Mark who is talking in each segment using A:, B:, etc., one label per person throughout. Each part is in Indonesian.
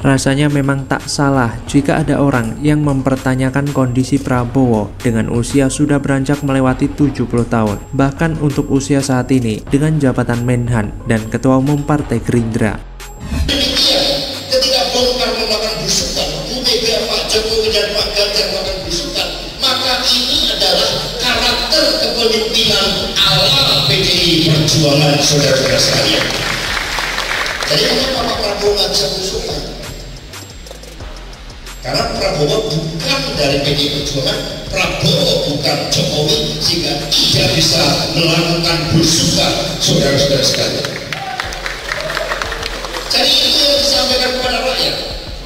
A: Rasanya memang tak salah jika ada orang yang mempertanyakan kondisi Prabowo dengan usia sudah beranjak melewati 70 tahun. Bahkan untuk usia saat ini dengan jabatan Menhan dan Ketua Umum Partai Gerindra.
B: Demikian ketika Golkar melakukan besukan, Bu Mega, Pak Jokowi dan Pak Ganjar melakukan besukan, maka ini adalah karakter kepemimpinan ala PDI Perjuangan, saudara-saudara sekalian. Jadi kenapa Pak Prabowo nggak bisa besukan? Karena Prabowo bukan dari PDI Perjuangan, Prabowo bukan Jokowi, sehingga tidak bisa melakukan besukan, saudara-saudara sekalian. Jadi itu yang disampaikan kepada rakyat.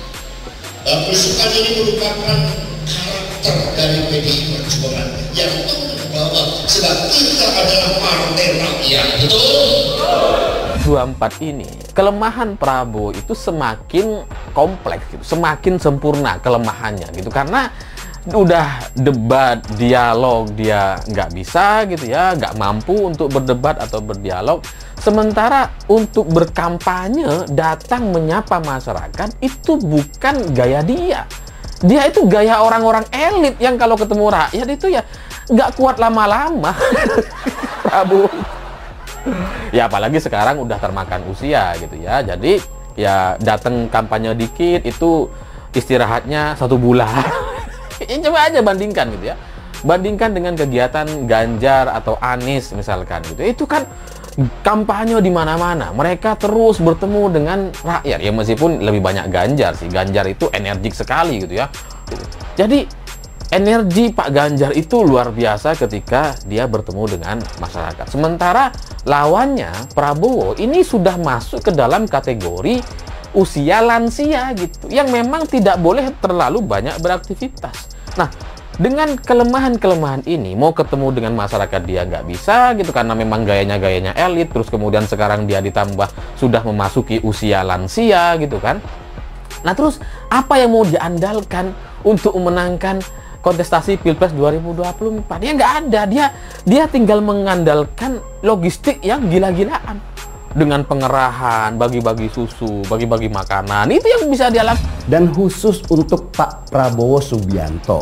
B: Besukan ini merupakan karakter dari PDI Perjuangan yang membawa, sebab kita adalah partai rakyat, betul?
C: 24 ini, kelemahan Prabowo itu semakin kompleks gitu, semakin sempurna kelemahannya gitu, karena udah debat, dialog dia nggak bisa gitu ya, nggak mampu untuk berdebat atau berdialog. Sementara untuk berkampanye, datang menyapa masyarakat, itu bukan gaya dia. Dia itu gaya orang-orang elit yang kalau ketemu rakyat itu ya nggak kuat lama-lama. Prabowo. Ya apalagi sekarang udah termakan usia gitu ya. Jadi ya datang kampanye dikit itu istirahatnya 1 bulan. Coba aja bandingkan gitu ya. Bandingkan dengan kegiatan Ganjar atau Anies misalkan gitu. Itu kan kampanye di mana-mana. Mereka terus bertemu dengan rakyat. Ya meskipun lebih banyak Ganjar sih. Ganjar itu energik sekali gitu ya. Jadi energi Pak Ganjar itu luar biasa ketika dia bertemu dengan masyarakat. Sementara lawannya Prabowo ini sudah masuk ke dalam kategori usia lansia gitu, yang memang tidak boleh terlalu banyak beraktivitas. Nah, dengan kelemahan-kelemahan ini, mau ketemu dengan masyarakat dia nggak bisa gitu, karena memang gayanya elit, terus kemudian sekarang dia ditambah sudah memasuki usia lansia gitu kan. Nah terus apa yang mau diandalkan untuk memenangkan kontestasi Pilpres 2024? Ya nggak ada. Dia tinggal mengandalkan logistik yang gila-gilaan dengan pengerahan, bagi-bagi susu, bagi-bagi makanan. Itu yang bisa dia lakukan.
D: Dan khusus untuk Pak Prabowo Subianto,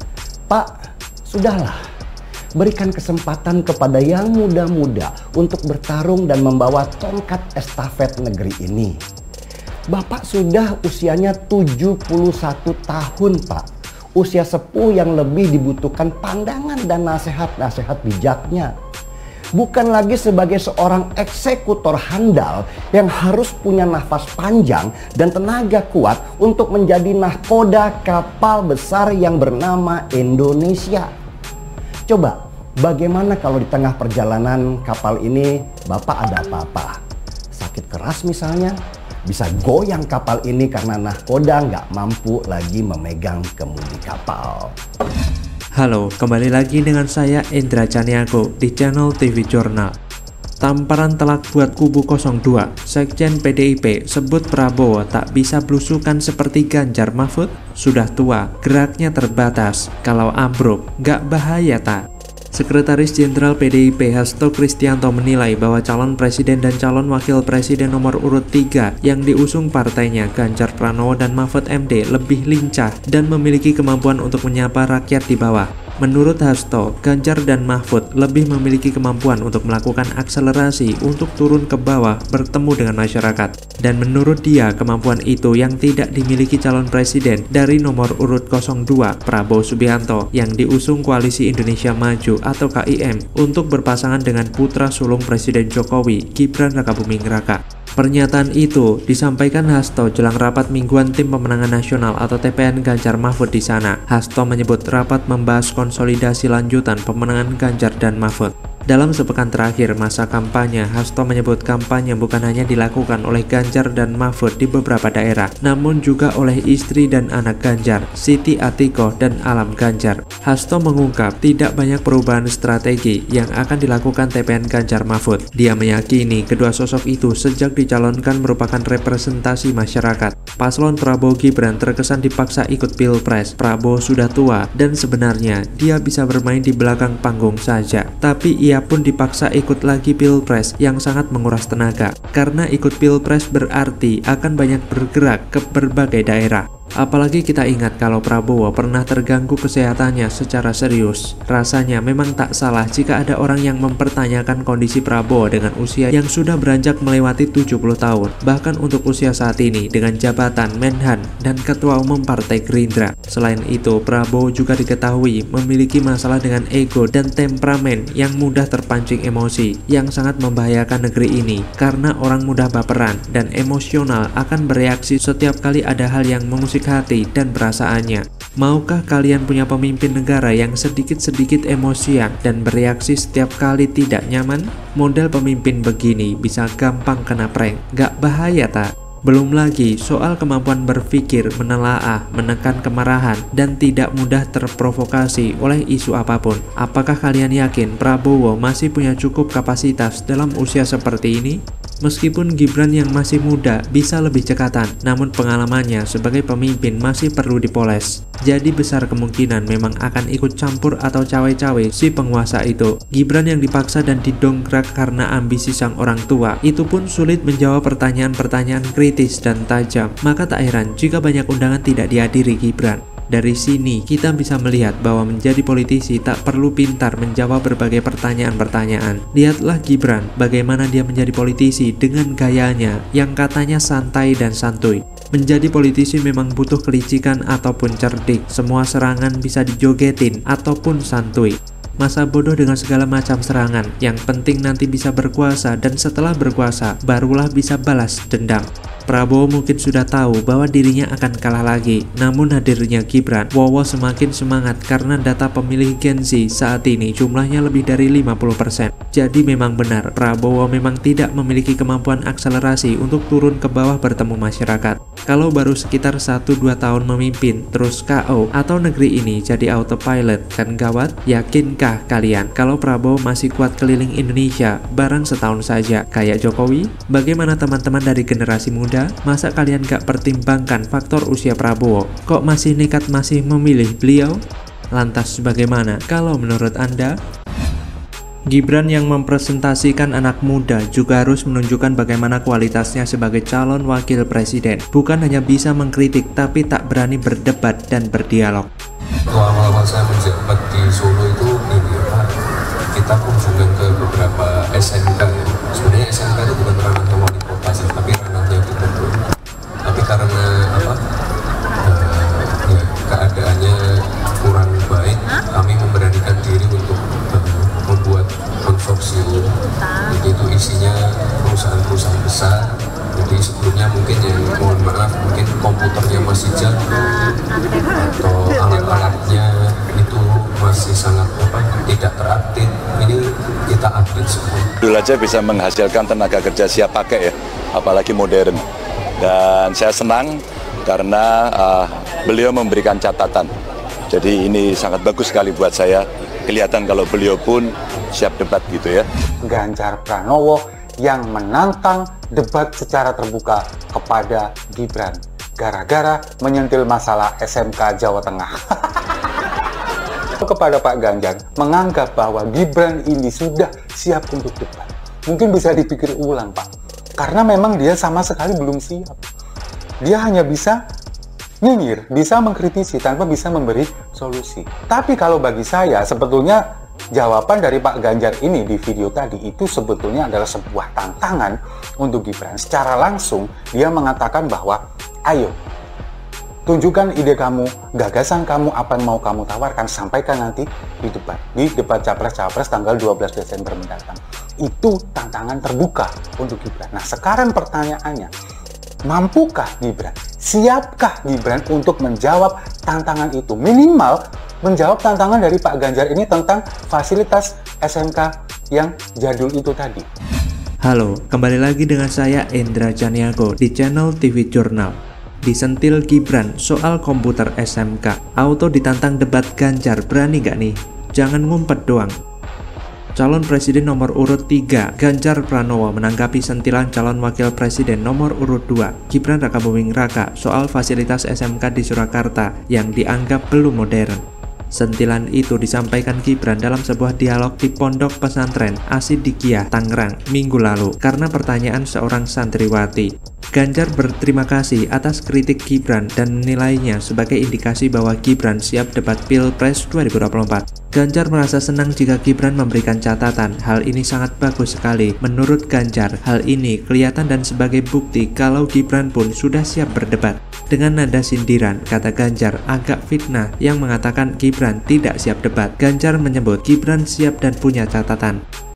D: Pak, sudahlah, berikan kesempatan kepada yang muda-muda untuk bertarung dan membawa tongkat estafet negeri ini. Bapak sudah usianya 71 tahun, Pak. Usia sepuh yang lebih dibutuhkan pandangan dan nasihat-nasihat bijaknya. Bukan lagi sebagai seorang eksekutor handal yang harus punya nafas panjang dan tenaga kuat untuk menjadi nahkoda kapal besar yang bernama Indonesia. Coba, bagaimana kalau di tengah perjalanan kapal ini Bapak ada apa-apa? Sakit keras misalnya? Bisa goyang kapal ini karena nahkoda nggak mampu lagi memegang kemudi kapal.
A: Halo, kembali lagi dengan saya Indra Caniago di channel TV Jurnal. Tamparan telak buat kubu 02, Sekjen PDIP sebut Prabowo tak bisa blusukan seperti Ganjar Mahfud. Sudah tua, geraknya terbatas, kalau ambruk nggak bahaya tak? Sekretaris Jenderal PDIP Hasto Kristianto menilai bahwa calon presiden dan calon wakil presiden nomor urut 3 yang diusung partainya Ganjar Pranowo dan Mahfud MD lebih lincah dan memiliki kemampuan untuk menyapa rakyat di bawah. Menurut Hasto, Ganjar dan Mahfud lebih memiliki kemampuan untuk melakukan akselerasi untuk turun ke bawah bertemu dengan masyarakat. Dan menurut dia, kemampuan itu yang tidak dimiliki calon presiden dari nomor urut 02 Prabowo Subianto yang diusung Koalisi Indonesia Maju atau KIM untuk berpasangan dengan putra sulung Presiden Jokowi, Gibran Rakabuming Raka. Pernyataan itu disampaikan Hasto jelang rapat mingguan Tim Pemenangan Nasional atau TPN Ganjar Mahfud di sana. Hasto menyebut rapat membahas konsolidasi lanjutan pemenangan Ganjar dan Mahfud. Dalam sepekan terakhir masa kampanye, Hasto menyebut kampanye bukan hanya dilakukan oleh Ganjar dan Mahfud di beberapa daerah, namun juga oleh istri dan anak Ganjar, Siti Atikoh dan Alam Ganjar. Hasto mengungkap tidak banyak perubahan strategi yang akan dilakukan TPN Ganjar Mahfud. Dia meyakini kedua sosok itu sejak dicalonkan merupakan representasi masyarakat. Paslon Prabowo Gibran terkesan dipaksa ikut Pilpres. Prabowo sudah tua dan sebenarnya dia bisa bermain di belakang panggung saja, tapi ia ia pun dipaksa ikut lagi pilpres yang sangat menguras tenaga. Karena ikut pilpres berarti akan banyak bergerak ke berbagai daerah. Apalagi kita ingat kalau Prabowo pernah terganggu kesehatannya secara serius. Rasanya memang tak salah jika ada orang yang mempertanyakan kondisi Prabowo dengan usia yang sudah beranjak melewati 70 tahun. Bahkan untuk usia saat ini dengan jabatan Menhan dan Ketua Umum Partai Gerindra. Selain itu, Prabowo juga diketahui memiliki masalah dengan ego dan temperamen yang mudah terpancing emosi, yang sangat membahayakan negeri ini karena orang mudah baperan dan emosional akan bereaksi setiap kali ada hal yang mengusik hati dan perasaannya. Maukah kalian punya pemimpin negara yang sedikit-sedikit emosian dan bereaksi setiap kali tidak nyaman? Model pemimpin begini bisa gampang kena prank, gak bahaya tak? Belum lagi soal kemampuan berpikir, menelaah, menekan kemarahan, dan tidak mudah terprovokasi oleh isu apapun. Apakah kalian yakin Prabowo masih punya cukup kapasitas dalam usia seperti ini? Meskipun Gibran yang masih muda bisa lebih cekatan, namun pengalamannya sebagai pemimpin masih perlu dipoles. Jadi besar kemungkinan memang akan ikut campur atau cawe-cawe si penguasa itu. Gibran yang dipaksa dan didongkrak karena ambisi sang orang tua, itu pun sulit menjawab pertanyaan-pertanyaan kritis dan tajam. Maka tak heran jika banyak undangan tidak dihadiri Gibran. Dari sini kita bisa melihat bahwa menjadi politisi tak perlu pintar menjawab berbagai pertanyaan-pertanyaan. Lihatlah Gibran, bagaimana dia menjadi politisi dengan gayanya yang katanya santai dan santuy. Menjadi politisi memang butuh kelicikan ataupun cerdik. Semua serangan bisa dijogetin ataupun santuy. Masa bodoh dengan segala macam serangan. Yang penting nanti bisa berkuasa, dan setelah berkuasa barulah bisa balas dendam. Prabowo mungkin sudah tahu bahwa dirinya akan kalah lagi, namun hadirnya Gibran, Wowo semakin semangat karena data pemilih Gen Z saat ini jumlahnya lebih dari 50%. Jadi memang benar, Prabowo memang tidak memiliki kemampuan akselerasi untuk turun ke bawah bertemu masyarakat. Kalau baru sekitar 1-2 tahun memimpin, terus KO atau negeri ini jadi autopilot, kan gawat? Yakinkah kalian kalau Prabowo masih kuat keliling Indonesia barang setahun saja kayak Jokowi? Bagaimana teman-teman dari generasi muda? Masa kalian gak pertimbangkan faktor usia Prabowo? Kok masih nekat masih memilih beliau? Lantas bagaimana kalau menurut Anda? Gibran yang mempresentasikan anak muda juga harus menunjukkan bagaimana kualitasnya sebagai calon wakil presiden. Bukan hanya bisa mengkritik tapi tak berani berdebat dan berdialog.
E: Awal-awal saya menjabat di Solo itu kita kunjungan ke beberapa SMK ya. Sebenarnya SMK itu bukan ranahnya wali kota sih, tapi ranahnya gubernur. Tapi karena keadaannya kurang baik, kami memberanikan diri untuk membuat konsorsium. Jadi itu isinya perusahaan-perusahaan besar. Jadi sebelumnya mungkin yang mohon maaf mungkin komputernya masih jadul atau alat-alatnya itu masih sangat tidak terupdate. Ini kita update semua.
F: Dulu aja bisa menghasilkan tenaga kerja siap pakai ya, apalagi modern. Dan saya senang karena beliau memberikan catatan. Jadi ini sangat bagus sekali buat saya. Kelihatan kalau beliau pun siap debat gitu ya.
G: Ganjar Pranowo yang menantang debat secara terbuka kepada Gibran gara-gara menyentil masalah SMK Jawa Tengah. Kepada Pak Ganjar menganggap bahwa Gibran ini sudah siap untuk debat. Mungkin bisa dipikir ulang Pak, karena memang dia sama sekali belum siap. Dia hanya bisa nyinyir, bisa mengkritisi tanpa bisa memberi solusi. Tapi kalau bagi saya sebetulnya jawaban dari Pak Ganjar ini di video tadi itu sebetulnya adalah sebuah tantangan untuk Gibran. Secara langsung dia mengatakan bahwa ayo tunjukkan ide kamu, gagasan kamu, apa yang mau kamu tawarkan, sampaikan nanti di debat Capres-Cawapres tanggal 12 Desember mendatang. Itu tantangan terbuka untuk Gibran. Nah sekarang pertanyaannya, mampukah Gibran? Siapkah Gibran untuk menjawab tantangan itu? Minimal menjawab tantangan dari Pak Ganjar ini tentang fasilitas SMK yang jadul itu tadi.
A: Halo, kembali lagi dengan saya Endra Caniago di channel TV Jurnal. Disentil Gibran soal komputer SMK, auto ditantang debat Ganjar, berani gak nih? Jangan ngumpet doang. Calon Presiden nomor urut 3, Ganjar Pranowo menanggapi sentilan calon Wakil Presiden nomor urut 2, Gibran Rakabuming Raka soal fasilitas SMK di Surakarta yang dianggap belum modern. Sentilan itu disampaikan Gibran dalam sebuah dialog di Pondok Pesantren As-Siddiqiyah, Tangerang, Minggu lalu karena pertanyaan seorang santriwati. Ganjar berterima kasih atas kritik Gibran dan menilainya sebagai indikasi bahwa Gibran siap debat Pilpres 2024. Ganjar merasa senang jika Gibran memberikan catatan. Hal ini sangat bagus sekali. Menurut Ganjar, hal ini kelihatan dan sebagai bukti kalau Gibran pun sudah siap berdebat. Dengan nada sindiran, kata Ganjar agak fitnah yang mengatakan Gibran tidak siap debat. Ganjar menyebut Gibran siap dan punya catatan.